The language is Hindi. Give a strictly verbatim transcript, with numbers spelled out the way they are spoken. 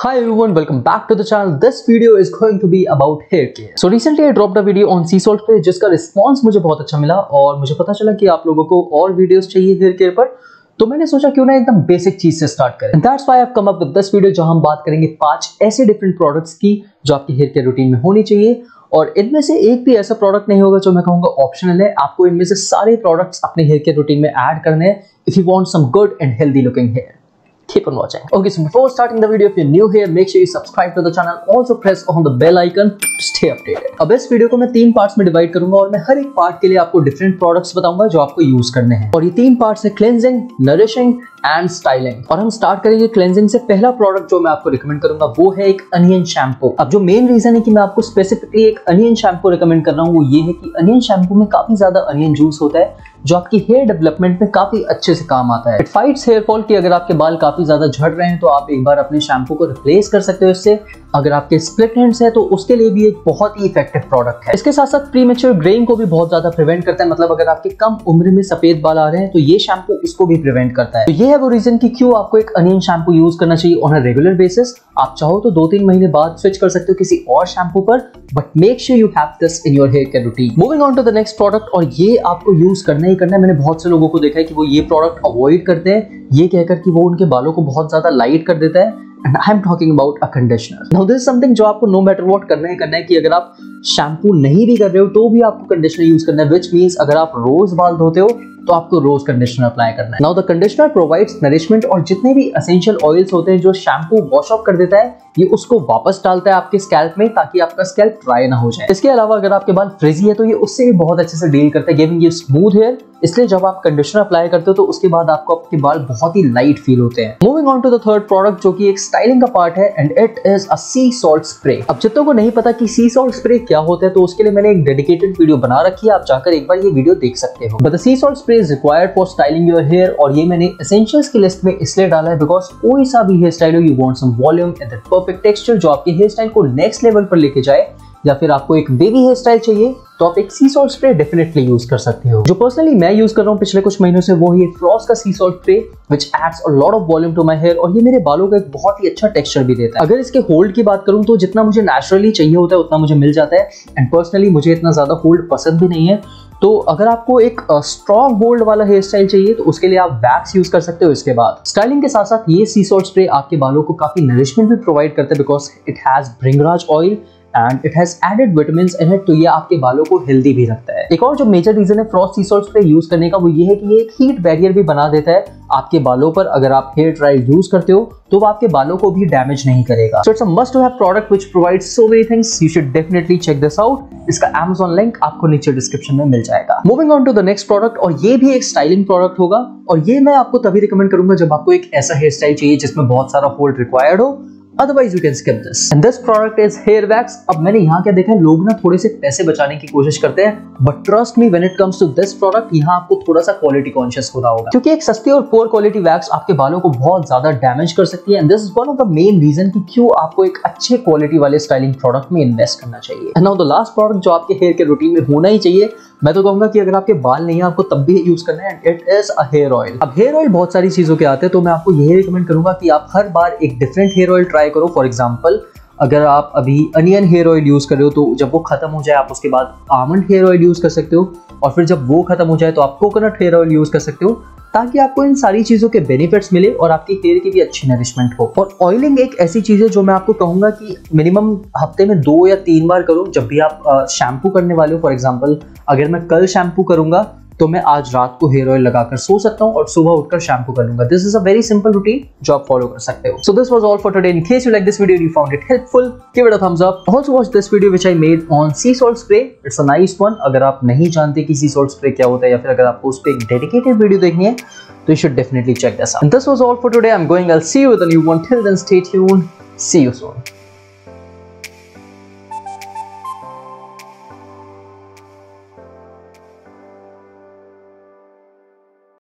Hi everyone, welcome back to the channel. This video is going to be about hair care. So recently I dropped a video on sea salt पे जिसका रिस्पॉन्स मुझे बहुत अच्छा मिला और मुझे पता चला कि आप लोगों को और वीडियोस चाहिए हेयर केयर पर, तो मैंने सोचा क्यों ना एकदम बेसिक चीज से स्टार्ट करें। And that's why I've come up with this video जहां हम बात करेंगे पांच ऐसे डिफरेंट प्रोडक्ट्स की जो आपकी हेयर केयर रूटीन में होनी चाहिए और इनमें से एक भी ऐसा प्रोडक्ट नहीं होगा जो मैं कहूंगा ऑप्शनल है। आपको इनमें से सारे प्रोडक्ट्स अपने हेयर केयर रूटीन में ऐड करने हैं if you want some good and healthy looking hair. Keep on watching. Okay, so before starting the video, if you're new here, make sure you subscribe to the channel. Also press on the bell icon to stay updated. अब इस वीडियो को मैं तीन पार्ट्स में डिवाइड करूंगा और मैं हर एक पार्ट के लिए आपको डिफरेंट प्रोडक्ट्स बताऊंगा जो आपको यूज करने हैं। और ये तीन पार्ट्स है क्लेंजिंग, नरिशिंग एंड स्टाइलिंग। और हम स्टार्ट करेंगे क्लेंजिंग से। पहला प्रोडक्ट जो मैं आपको रिकमेंड करूंगा वो है एक अनियन शैम्पू। अब जो मेन रीजन है कि मैं आपको स्पेसिफिकली एक अनियन शैम्पू रिकमेंड कर रहा हूँ वो ये है कि अनियन शैम्पू में काफी ज्यादा अनियन जूस होता है जो आपकी हेयर डेवलपमेंट में काफी अच्छे से काम आता है। इट फाइट्स हेयर फॉल की अगर आपके बाल काफी ज्यादा झड़ रहे हैं तो आप एक बार अपने शैम्पू को रिप्लेस कर सकते हो इससे। अगर आपके स्प्लिट एंड्स है तो उसके लिए भी एक बहुत ही इफेक्टिव प्रोडक्ट है। इसके साथ साथ प्रीमेच्योर ग्रेइंग को भी बहुत ज्यादा प्रिवेंट करता है। मतलब अगर आपके कम उम्र में सफेद बाल आ रहे हैं तो ये शैम्पू इसको भी प्रिवेंट करता है। तो ये है वो रीजन कि क्यों आपको एक अनियन शैम्पू यूज करना चाहिए ऑन अ रेगुलर बेसिस। आप चाहो तो दो तीन महीने बाद स्विच कर सकते हो किसी और शैम्पू पर, but make sure you have this in your hair care routine. Moving on to the next product, और ये आपको यूज करना ही करना है। मैंने बहुत से लोगों को देखा है कि वो ये प्रोडक्ट अवॉइड करते हैं ये कहकर कि वो उनके बालों को बहुत ज्यादा लाइट कर देता है। And I'm talking about a conditioner. Now this is something जो आपको no matter what करना है करना है कि अगर आप शैम्पू नहीं भी कर रहे हो तो भी आपको कंडीशनर यूज करना है, which means अगर आप रोज बाल धोते हो तो आपको रोज कंडीशनर अप्लाई करना है। Now the conditioner provides nourishment और जितने भी essential oils होते हैं जो शैम्पू वॉश ऑफ कर देता है ये उसको वापस डालता है आपके स्कैल्प में ताकि आपका स्कैल्प ड्राई ना हो जाए। इसके अलावा अगर आपके बाल फ्रिजी है तो ये उससे भी बहुत अच्छे से डील करता है, गिविंग यू स्मूथ हेयर। इसलिए जब आप कंडीशनर अप्लाई करते हो तो उसके बाद आपको आपके बाल बहुत ही लाइट फील होते हैं। Moving on to the third product जो कि एक स्टाइलिंग का पार्ट है and it is a sea salt spray. अब जितनों को नहीं पता कि सी सॉल्ट स्प्रे क्या होता है तो उसके लिए मैंने एक डेडिकेटेड वीडियो बना रखी है, आप जाकर एक बार ये वीडियो देख सकते हो। But the sea salt spray is required for styling your hair और ये मैंने एसेंशियल्स की लिस्ट में इसलिए डाला है बिकॉज कोई सा भी हेयर स्टाइल हो, you want some volume and that perfect texture जो आपके हेयर स्टाइल को नेक्स्ट लेवल पर लेके जाए, या फिर आपको एक बेबी हेयर स्टाइल चाहिए तो आप एक sea salt spray definitely use कर सकते हो। जो पर्सनली मैं यूज कर रहा हूँ पिछले कुछ महीनों से वो है फ्रॉस्ट का sea salt spray which adds a lot of volume to my hair और ये मेरे बालों का एक बहुत ही अच्छा टेक्सचर भी देता है। अगर इसके होल्ड की बात करूँ तो जितना मुझे नेचुरली चाहिए होता है उतना मुझे मिल जाता है एंड पर्सनली मुझे इतना ज्यादा होल्ड पसंद भी नहीं है। तो अगर आपको एक स्ट्रॉन्ग होल्ड वाला हेयर स्टाइल चाहिए तो उसके लिए आप वैक्स यूज कर सकते हो। इसके बाद स्टाइलिंग के साथ साथ ये सी सॉल्ट स्प्रे आपके बालों को काफी नरिशमेंट भी प्रोवाइड करता है because it has bhringraj oil and it has added vitamins in it, तो ये आपके बालों को हेल्दी भी रखता है। एक और जो मेजर रीजन है frost sea salt spray use करने का वो ये है कि ये एक हीट बैरियर भी बना देता है आपके बालों पर। अगर आप हेयर ड्रायर यूज करते हो तो वो आपके बालों को भी डैमेज नहीं करेगा। So it's a must to have product which provides so many things, you should definitely check this out. इसका Amazon लिंक आपको नीचे डिस्क्रिप्शन में मिल जाएगा। Moving on to the next product, और ये भी एक स्टाइलिंग प्रोडक्ट होगा और ये मैं आपको तभी रिकमेंड करूंगा जब आपको एक ऐसा हेयर स्टाइल चाहिए जिसमें बहुत सारा होल्ड रिक्वायर्ड हो, otherwise you can skip this and this product is hair wax। अब मैंने यहाँ क्या देखा है, लोग ना थोड़े से पैसे बचाने की कोशिश करते हैं but trust me when it comes to this product यहाँ आपको थोड़ा सा क्वालिटी कॉन्शियस होना होगा क्योंकि एक सस्ती और पोर क्वालिटी वैक्स आपके बालों को बहुत ज्यादा डैमेज कर सकती है and this is one of the main reason कि क्यों आपको एक अच्छे क्वालिटी वाले स्टाइलिंग प्रोडक्ट में इन्वेस्ट करना चाहिए। And now the last product जो आपके हेयर के रूटीन में होना ही चाहिए, मैं तो कहूंगा कि अगर आपके बाल नहीं है आपको तब भी यूज करना है, it is a hair oil. अब हेयर ऑयल बहुत सारी चीजों के आते हैं तो मैं आपको यही रिकमेंड करूंगा कि आप हर बार एक डिफरेंट हेयर ऑयल ट्राई करो। फॉर एग्जांपल अगर आप अभी अनियन हेयर ऑयल यूज कर रहे हो तो जब वो खत्म हो जाए आप उसके बाद आमंड हेयर ऑयल यूज कर सकते हो और फिर जब वो खत्म हो जाए तो आप कोकोनट हेयर ऑयल यूज कर सकते हो ताकि आपको इन सारी चीजों के बेनिफिट्स मिले और आपकी हेयर की भी अच्छी नरिशमेंट हो। और ऑयलिंग एक ऐसी चीज है जो मैं आपको कहूंगा कि मिनिमम हफ्ते में दो या तीन बार करो जब भी आप शैम्पू करने वाले हो। फॉर एग्जांपल अगर मैं कल शैम्पू करूंगा तो मैं आज रात को हेयर ऑयल लगाकर सो सकता हूं और सुबह उठकर शैम्पू कर लूंगा। This is a very simple routine जो आप फॉलो कर सकते हो। So this was all for today. In case you like this video, you found it helpful, give it a thumbs up. Also watch this video which I made on sea salt spray, it's a nice one. अगर आप नहीं जानते कि सी सॉल्ट स्प्रे क्या होता है या फिर अगर आपको उस पे एक डेडिकेटेड वीडियो देखनी है तो you should definitely check this out. And this was all for today. I'm going. I'll see you with a new one. Till then, stay tuned. See you soon.